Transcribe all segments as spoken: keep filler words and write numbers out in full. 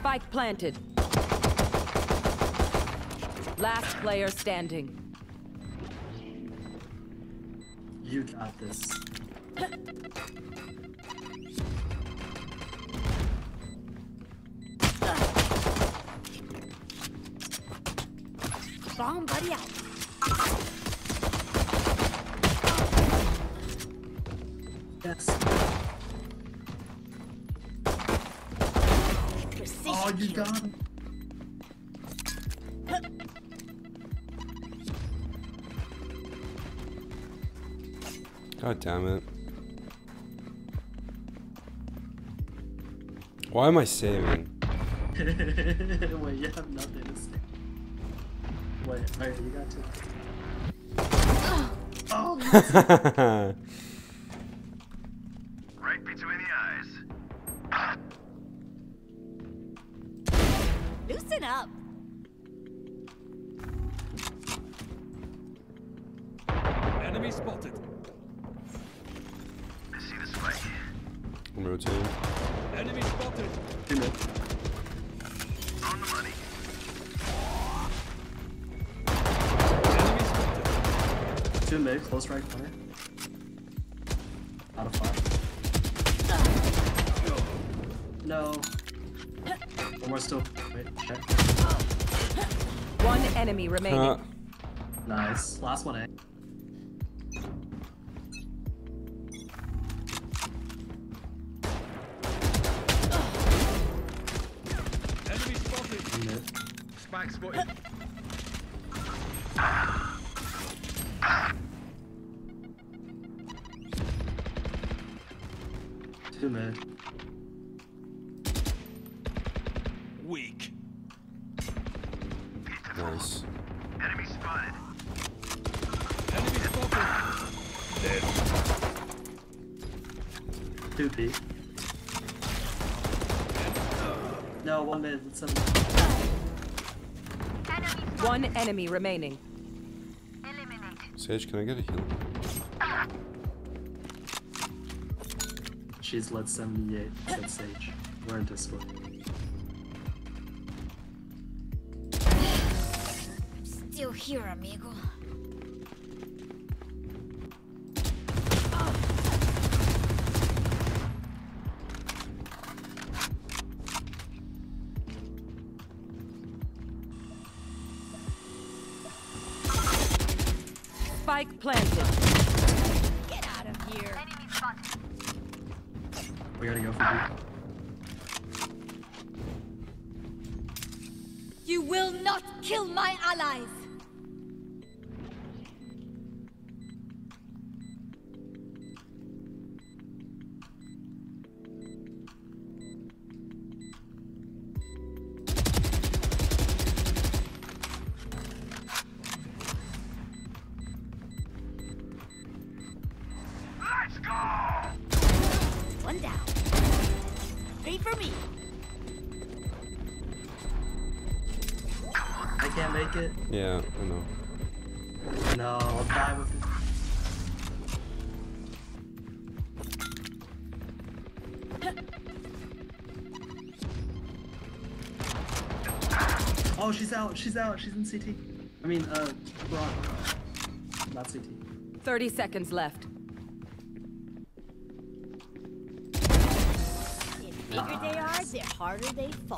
Spike planted. Last player standing. You got this. Bomb buddy out. Yes. Precision Oh, you kill. got him. God damn it. Why am I saving? Wait, you have nothing to say. Wait, alright, you got to. Oh! Right between the eyes. Loosen up. Enemy spotted. I see the spike. I'm rotating. Enemy spotted. Two mid. On the money. Enemy spotted. Two mid, close right corner. Out of five. No. One more still. Wait, check. One enemy remaining. Uh, Nice. Last one, eh? Enemy spotted. Two mid. Spike spotted. Two mid. Weak. nice. Enemy spotted. Enemy spotted. Dead. Two B. No, one mid. Let's send them. One enemy remaining. Sage, can I get a heal? She's led seventy-eight. Said Sage. We're in Discord. Still here, amigo. Spike planted. Get out of here. We gotta go for B. You will not kill my allies. Let's go! One down. Three for me. I can't make it. Yeah, I know. No, I'll die with it. Oh, she's out. She's out. She's in C T. I mean, uh, Broad. Not C T. thirty seconds left. The bigger they are, the harder they fall.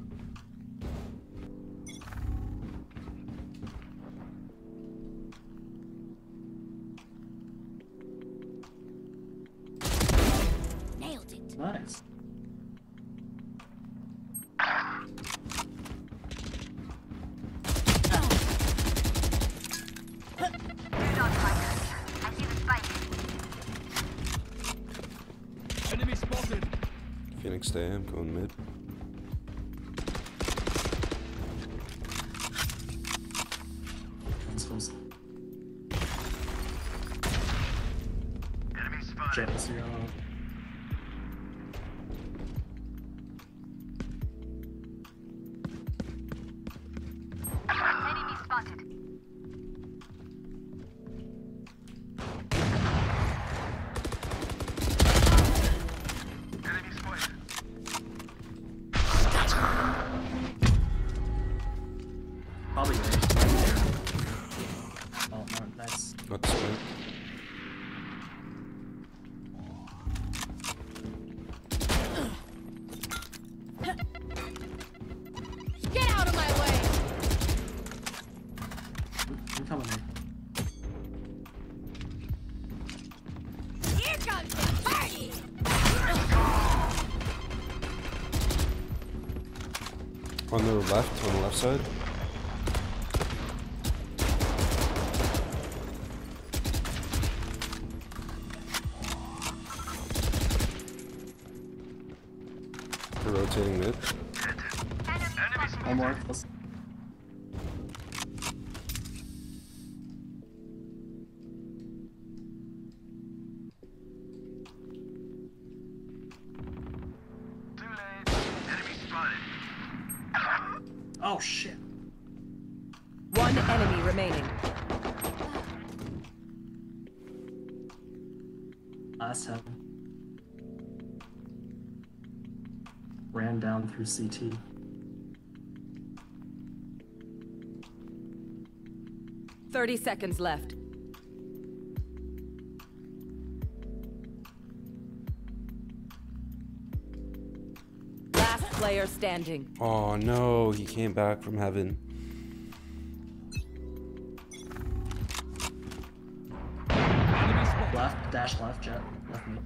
Nailed it. Nice. Enemy spotted. Phoenix stay, I'm going mid. This one's Enemy spotted. Jets, you're on. Enemy spotted. Enemy spotted. On the left, on the left side. We're rotating mid. One more. Let's... Too late. Enemy spotted. Oh shit. One enemy remaining. Last heaven. Ran down through C T. Thirty seconds left. Last player standing. Oh no, he came back from heaven. Enemy spotted. Left, dash left, jet. Left me.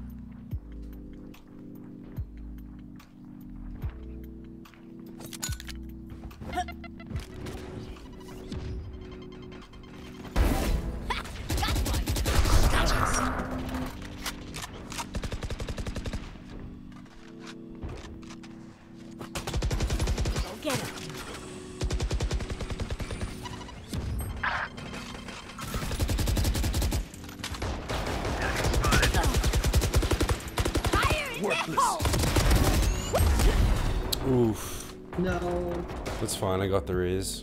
Go get him. Fire in the hole! Oof. No. That's fine, I got the raise.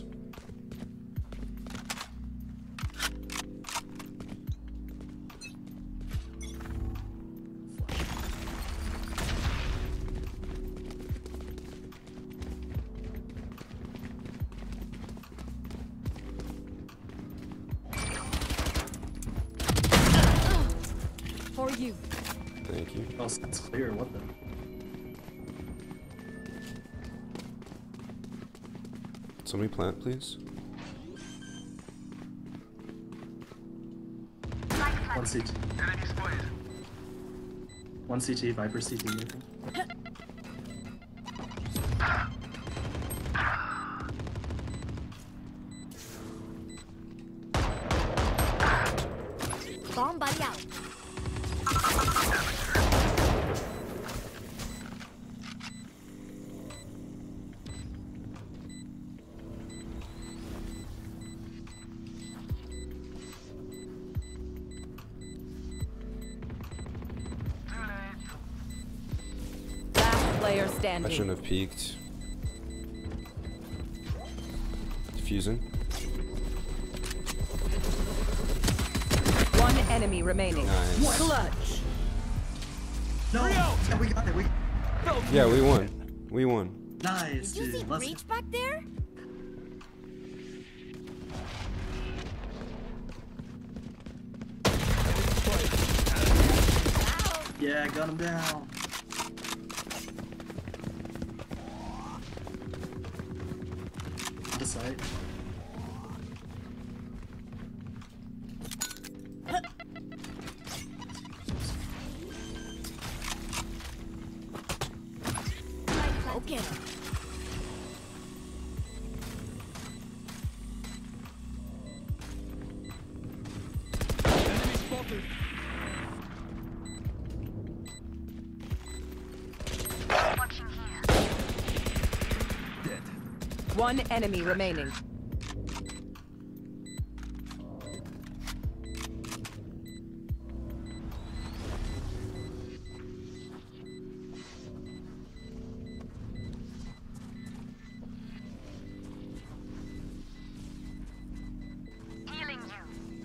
For you. Thank you. Oh, it's clear. What the? Somebody plant, please. One C T. Enemy spotted. One C T. Viper C T. Nathan. Bomb buddy out. Last player I standing. shouldn't have peeked. Diffusing. One enemy remaining. Nice. Clutch. No. Yeah, we got it. We. Yeah, we won. We won. Nice, Did you see dude. Let's. Breach back there? Yeah, gun him down. The site. Go get him. Enemy spotted. Dead. One enemy remaining. Healing you.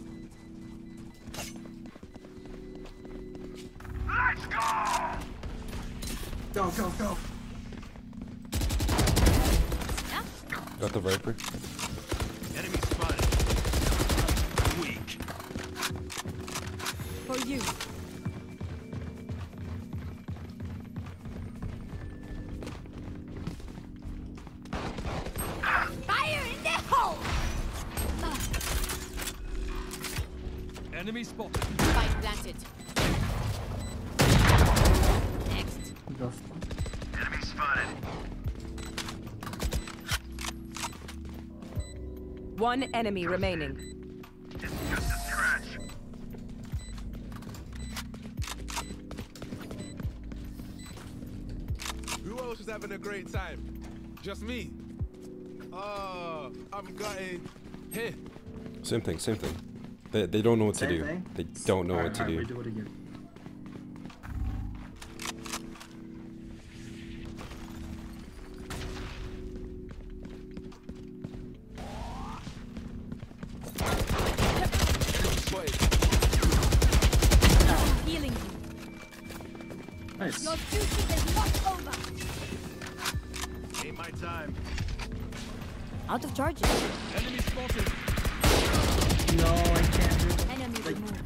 Let's go! Go, go, go. Got the Viper. Enemy spotted. Weak. For you. Fire in the hole! Enemy spotted. Spike planted. Next. The f- Enemy spotted. One enemy remaining. It's just a scratch. Who else is having a great time? Just me. Oh, I'm gutted. Here. Same thing, same thing. They, they don't know what Same to do. thing? They don't know Alright, what to alright, do. we do it again. Healing you. Nice. Your duty is not over. Ain't my time. Out of charges. Enemy spotted. No, I can't do it. Enemy Like- removed.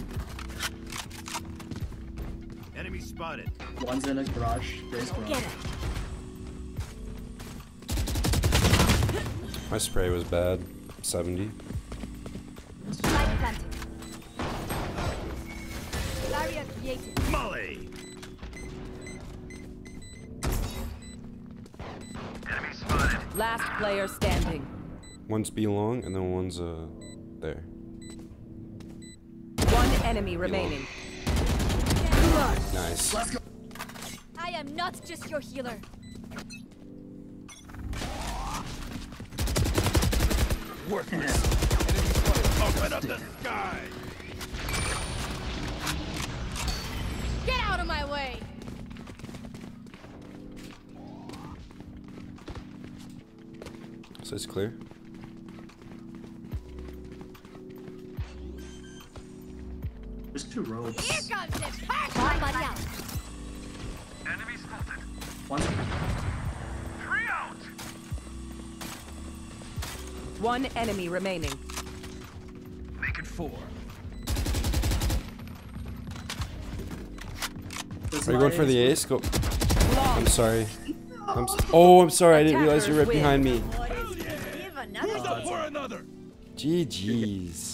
Enemy spotted. One's in a garage. There's Get garage. it. My spray was bad. seventy. Light planted. Barrier created. Molly. Enemy spotted. Last player standing. One's B long and then one's uh there. One enemy remaining. Nice. I am not just your healer. Open up the sky. Get out of my way. So it's clear. There's two roads. Here comes the party. Somebody out. Enemy spotted. One's Three out. One enemy remaining. Make it four. That's Are you my going for the ace. ace? Go. I'm sorry. I'm s oh, I'm sorry. I didn't realize you were right Attackers behind me. Who's up for another? G G's.